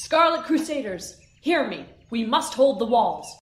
Scarlet Crusaders, hear me. We must hold the walls.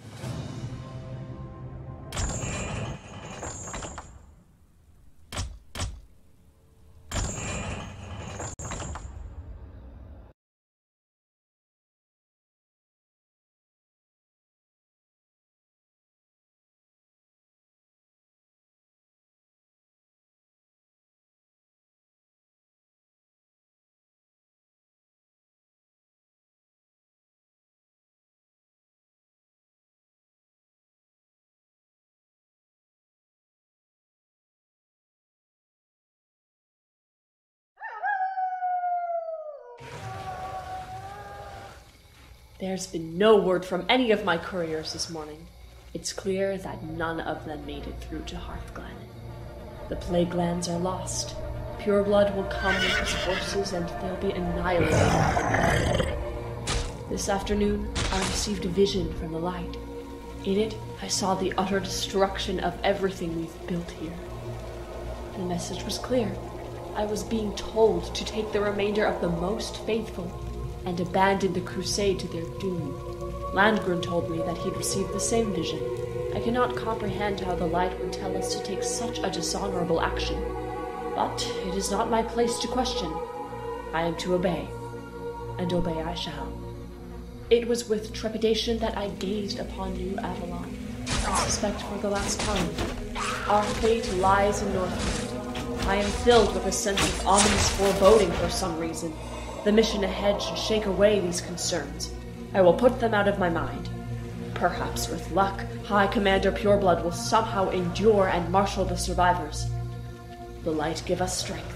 There's been no word from any of my couriers this morning. It's clear that none of them made it through to Hearthglen. The plague lands are lost. Pureblood will come with his forces and they'll be annihilated. This afternoon, I received a vision from the light. In it, I saw the utter destruction of everything we've built here. The message was clear. I was being told to take the remainder of the most faithful and abandon the crusade to their doom. Landgren told me that he'd received the same vision. I cannot comprehend how the light would tell us to take such a dishonorable action. But it is not my place to question. I am to obey, and obey I shall. It was with trepidation that I gazed upon New Avalon. I suspect for the last time. Our fate lies in Northland. I am filled with a sense of ominous foreboding for some reason. The mission ahead should shake away these concerns. I will put them out of my mind. Perhaps with luck, High Commander Pureblood will somehow endure and marshal the survivors. The light give us strength.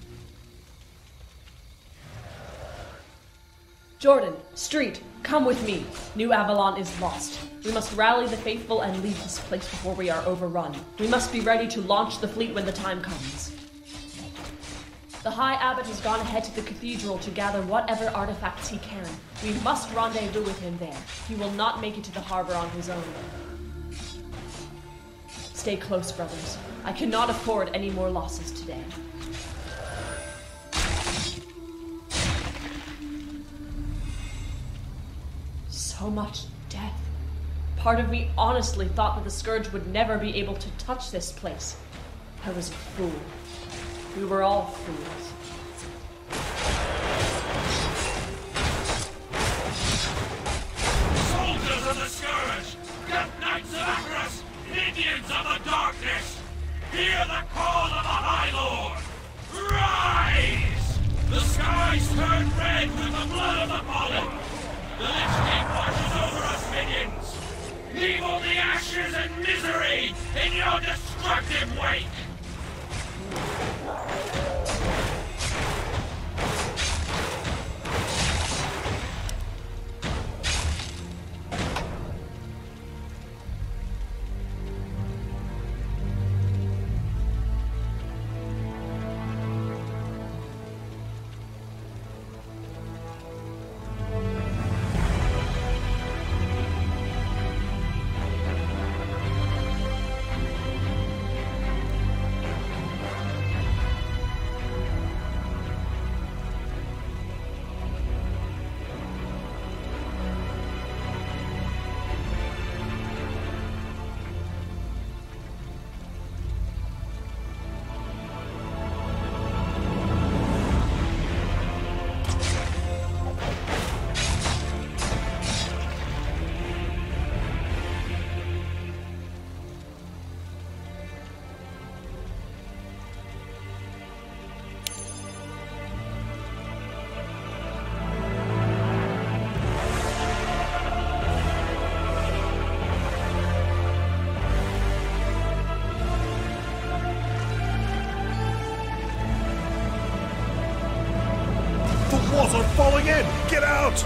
Jordan, Street, come with me. New Avalon is lost. We must rally the faithful and leave this place before we are overrun. We must be ready to launch the fleet when the time comes. The High Abbot has gone ahead to the cathedral to gather whatever artifacts he can. We must rendezvous with him there. He will not make it to the harbor on his own. Stay close, brothers. I cannot afford any more losses today. So much death. Part of me honestly thought that the Scourge would never be able to touch this place. I was a fool. We were all fools. Soldiers of the Scourge! Death Knights of Acros! Minions of the Darkness! Hear the call of the High Lord! Rise! The skies turn red with the blood of the fallen! The Lich King watches over us, minions! Leave only ashes and misery in your destructive wake! Walls are falling in! Get out!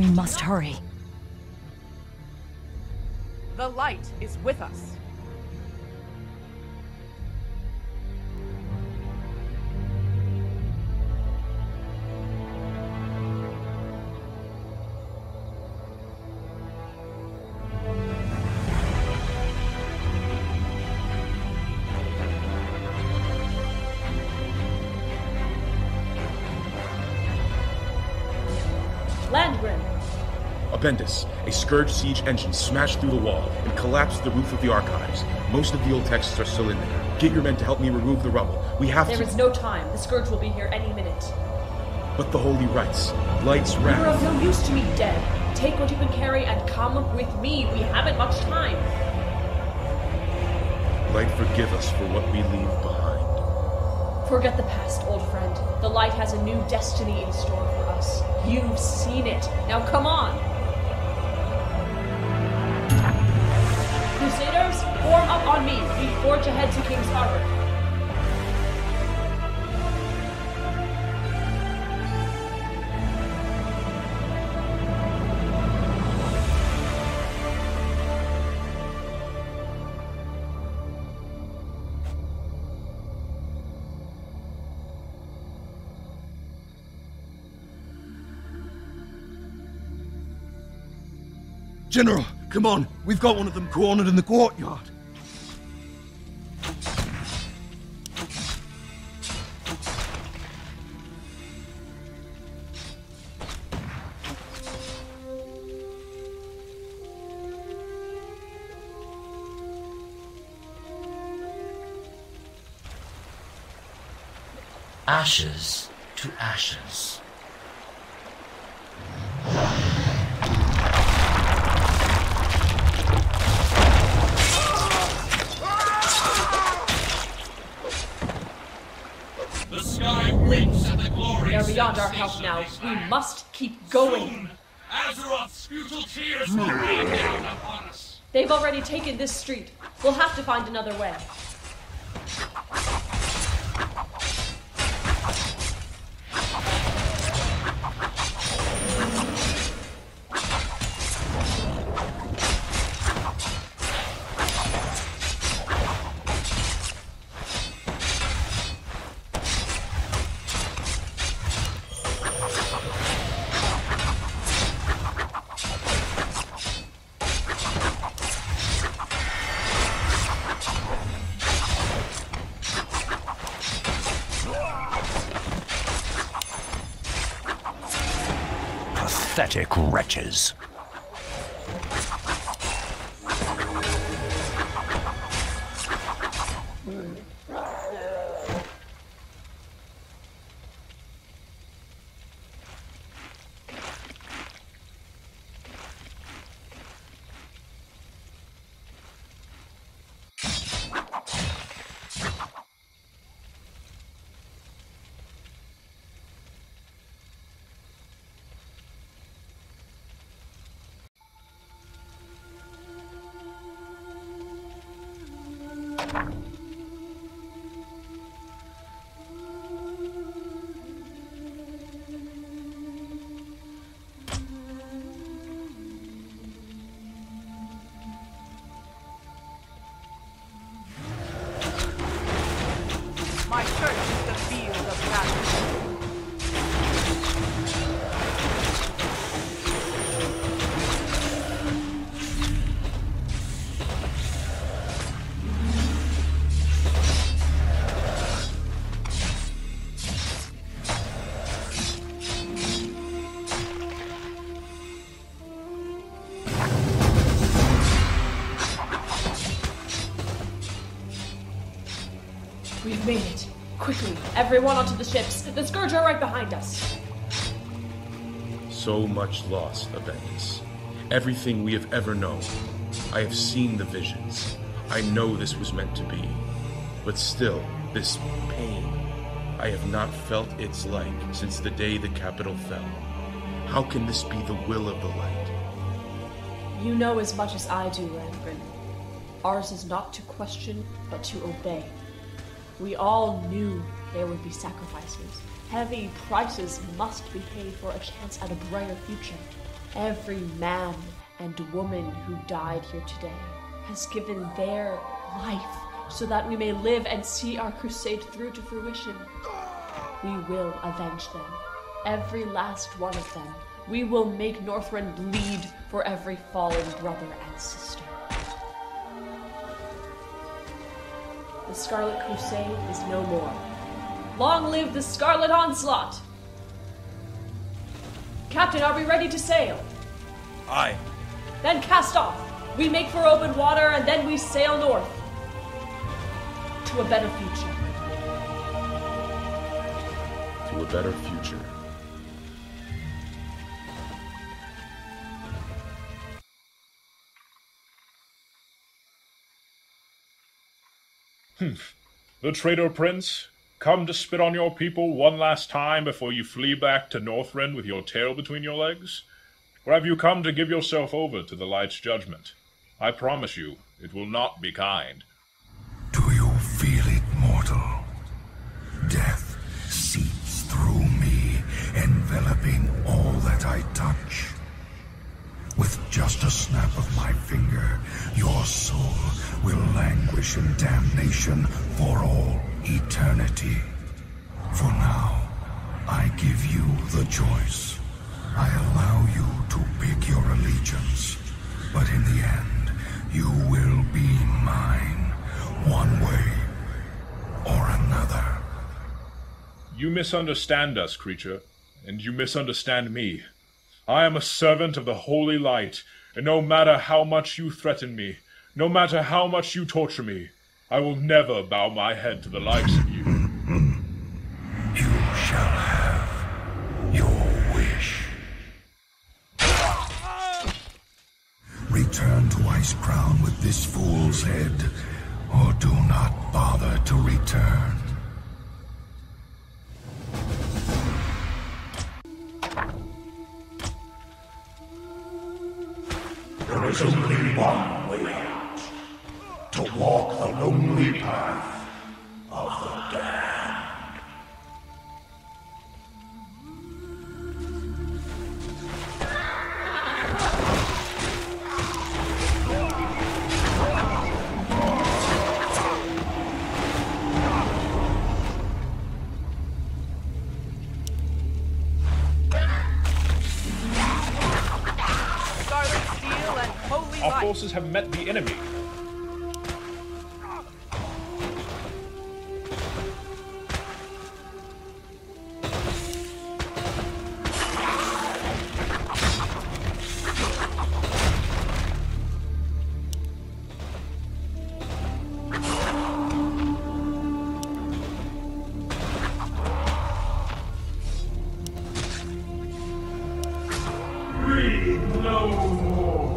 We must hurry. The light is with us. Landgrim! Abbendis, a Scourge siege engine smashed through the wall and collapsed the roof of the archives. Most of the old texts are still in there. Get your men to help me remove the rubble. We have to— There is no time. The Scourge will be here any minute. But the holy rites, Light's You're wrath— of no use to me, dead. Take what you can carry and come with me. We haven't much time. Light, forgive us for what we leave behind. Forget the past, old friend. The light has a new destiny in store for us. You've seen it. Now come on! Crusaders, form up on me. We forge ahead to King's Harbor. General, come on. We've got one of them cornered in the courtyard. Ashes to ashes. The sky blinks at the glory. They're beyond our help now. We must keep going. Soon, Azeroth's futile tears will rain down upon us. They've already taken this street. We'll have to find another way. Pathetic wretches. My church is the field of battle. We've made it. Quickly, everyone onto the ships. The Scourge are right behind us. So much lost, Abbendis. Everything we have ever known. I have seen the visions. I know this was meant to be. But still, this pain. I have not felt its like since the day the capital fell. How can this be the will of the light? You know as much as I do, Landgrim. Ours is not to question, but to obey. We all knew there would be sacrifices. Heavy prices must be paid for a chance at a brighter future. Every man and woman who died here today has given their life so that we may live and see our crusade through to fruition. We will avenge them, every last one of them. We will make Northrend bleed for every fallen brother and sister. The Scarlet Crusade is no more. Long live the Scarlet Onslaught! Captain, are we ready to sail? Aye. Then cast off. We make for open water and then we sail north. To a better future. To a better future. The traitor prince, come to spit on your people one last time before you flee back to Northrend with your tail between your legs? Or have you come to give yourself over to the light's judgment? I promise you, it will not be kind. Do you feel it, mortal? Death seeps through me, enveloping all that I touch. With just a snap of my finger, your soul will languish in damnation for all eternity. For now, I give you the choice. I allow you to pick your allegiance, but in the end, you will be mine, one way or another. You misunderstand us, creature, and you misunderstand me. I am a servant of the holy light, and no matter how much you threaten me, no matter how much you torture me, I will never bow my head to the likes of you. You shall have your wish. Return to Icecrown with this fool's head, or do not bother to return. There is only one way out. To walk the lonely path of the damned. Scarlet steel and holy Our light. forces have met the enemy. Breathe no more.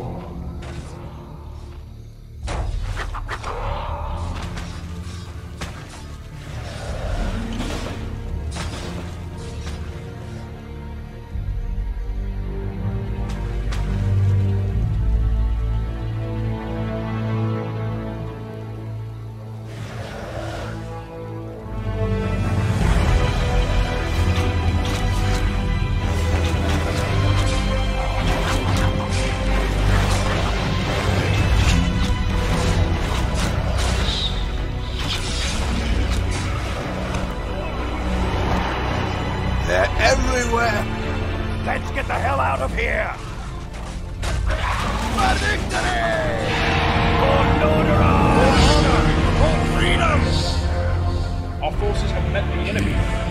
They're everywhere! Let's get the hell out of here! For victory! For Lordaeron! For freedom! Our forces have met the enemy.